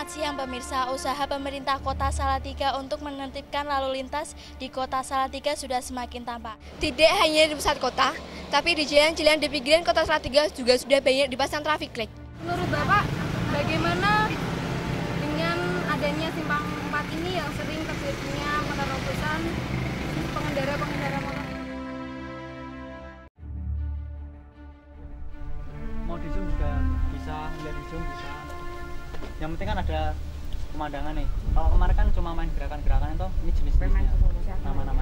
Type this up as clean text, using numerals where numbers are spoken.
Selamat siang pemirsa, usaha pemerintah Kota Salatiga untuk menertibkan lalu lintas di Kota Salatiga sudah semakin tampak. Tidak hanya di pusat kota, tapi di jalan-jalan di pinggiran Kota Salatiga juga sudah banyak dipasang traffic light. Menurut Bapak, bagaimana dengan adanya simpang 4 ini yang sering terjadinya penerobosan pengendara motor? Mau di zoom juga bisa, nggak di zoom bisa. Yang penting kan ada pemandangan nih. Kalau kemarin kan cuma main gerakan-gerakan itu, ini jenis-jenisnya nama-nama.